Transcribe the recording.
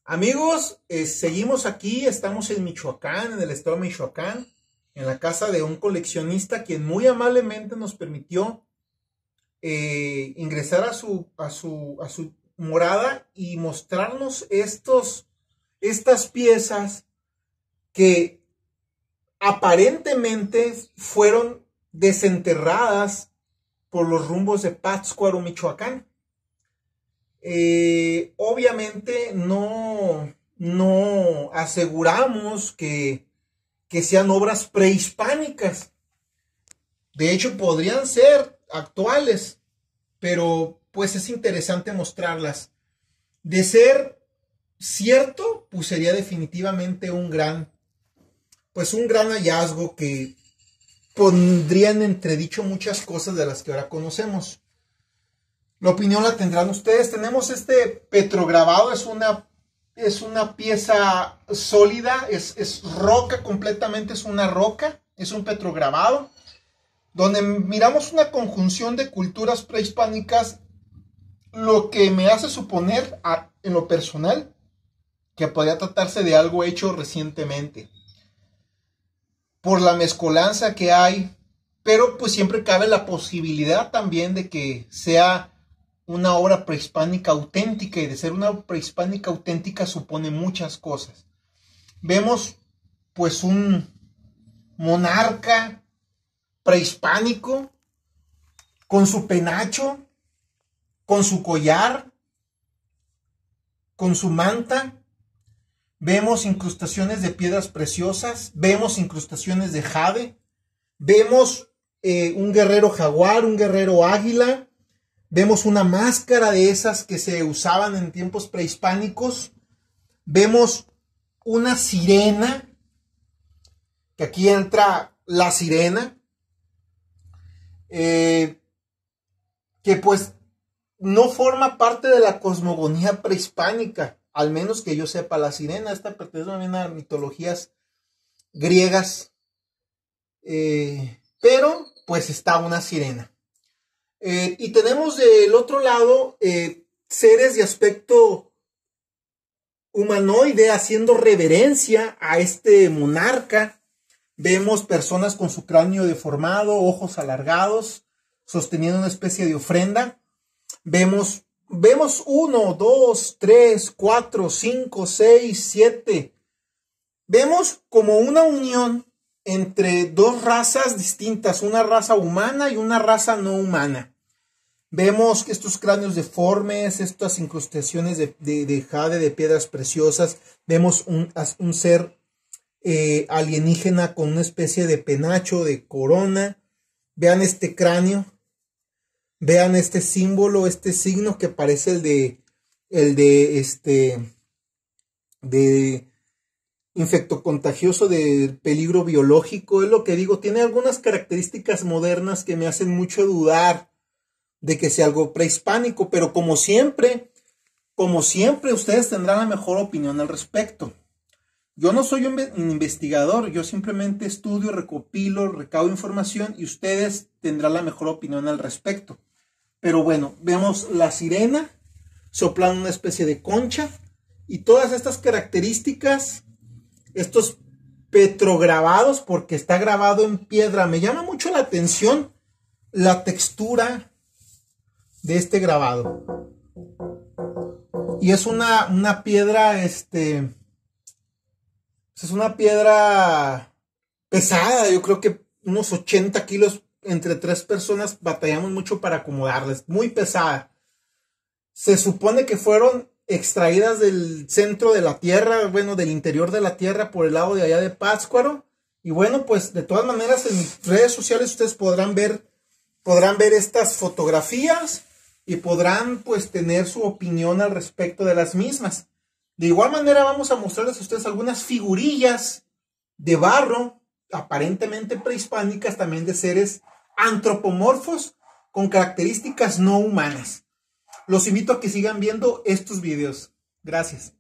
Amigos, seguimos aquí, estamos en Michoacán, en el estado de Michoacán, en la casa de un coleccionista quien muy amablemente nos permitió ingresar a su morada y mostrarnos estas piezas que aparentemente fueron desenterradas por los rumbos de Pátzcuaro, Michoacán. Obviamente no aseguramos que sean obras prehispánicas. De hecho, podrían ser actuales, pero pues es interesante mostrarlas. De ser cierto, pues sería definitivamente un gran hallazgo que pondría en entredicho muchas cosas de las que ahora conocemos. La opinión la tendrán ustedes. Tenemos este petrograbado, es una pieza sólida, es roca completamente, es una roca, es un petrograbado, donde miramos una conjunción de culturas prehispánicas, lo que me hace suponer, en lo personal, que podría tratarse de algo hecho recientemente, por la mezcolanza que hay, pero pues siempre cabe la posibilidad también de que sea una obra prehispánica auténtica, y de ser una prehispánica auténtica supone muchas cosas. Vemos pues un monarca prehispánico con su penacho, con su collar, con su manta. Vemos incrustaciones de piedras preciosas, vemos incrustaciones de jade, vemos un guerrero jaguar, un guerrero águila. Vemos una máscara de esas que se usaban en tiempos prehispánicos. Vemos una sirena, que aquí entra la sirena, que pues no forma parte de la cosmogonía prehispánica, al menos que yo sepa. La sirena, esta pertenece también a mitologías griegas, pero pues está una sirena. Y tenemos del otro lado seres de aspecto humanoide haciendo reverencia a este monarca. Vemos personas con su cráneo deformado, ojos alargados, sosteniendo una especie de ofrenda. Vemos 1, 2, 3, 4, 5, 6, 7. Vemos como una unión entre dos razas distintas, una raza humana y una raza no humana. Vemos que estos cráneos deformes, estas incrustaciones de jade, de piedras preciosas. Vemos un ser alienígena con una especie de penacho, de corona. Vean este cráneo. Vean este símbolo, este signo que parece el de infectocontagioso, de peligro biológico. Es lo que digo, tiene algunas características modernas que me hacen mucho dudar de que sea algo prehispánico, pero como siempre ustedes tendrán la mejor opinión al respecto. Yo no soy un investigador, yo simplemente estudio, recopilo, recaudo información y ustedes tendrán la mejor opinión al respecto. Pero bueno, vemos la sirena soplando una especie de concha y todas estas características, estos petrograbados, porque está grabado en piedra. Me llama mucho la atención la textura de este grabado. Y es una piedra, es una piedra pesada. Yo creo que unos 80 kilos, entre 3 personas batallamos mucho para acomodarla. Muy pesada. Se supone que fueron extraídas del centro de la tierra, bueno, del interior de la tierra, por el lado de allá de Pátzcuaro. Y bueno, pues de todas maneras en mis redes sociales ustedes podrán ver estas fotografías y podrán pues tener su opinión al respecto de las mismas. De igual manera vamos a mostrarles a ustedes algunas figurillas de barro aparentemente prehispánicas, también de seres antropomorfos con características no humanas. Los invito a que sigan viendo estos videos. Gracias.